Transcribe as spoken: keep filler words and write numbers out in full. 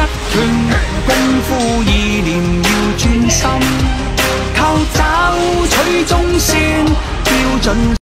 團，功夫意念要專心，靠找取中線標準。